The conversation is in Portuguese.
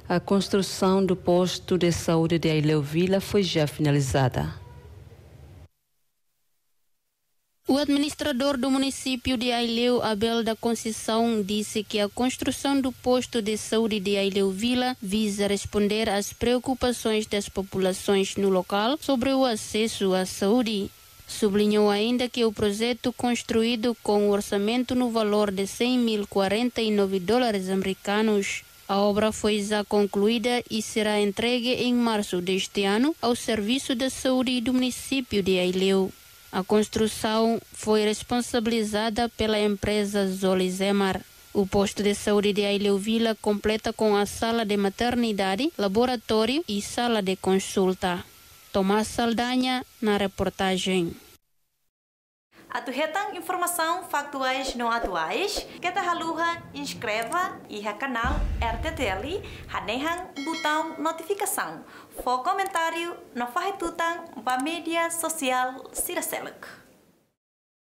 A construção do posto de saúde de Aileu Vila foi já finalizada. O administrador do município de Aileu, Abel da Conceição, disse que a construção do posto de saúde de Aileu Vila visa responder às preocupações das populações no local sobre o acesso à saúde. Sublinhou ainda que o projeto, construído com um orçamento no valor de $100.049 americanos, a obra foi já concluída e será entregue em março deste ano ao Serviço de Saúde do município de Aileu. A construção foi responsabilizada pela empresa Zolizemar. O posto de saúde de Aileu Vila completa com a sala de maternidade, laboratório e sala de consulta. Tomás Saldanha, na reportagem. Atuhetan informação factuais não atuais, kita haluha inscreva e o canal RTTL, hanehan botão notificação. For comentário, no farretutan para mídia social Siraseluk.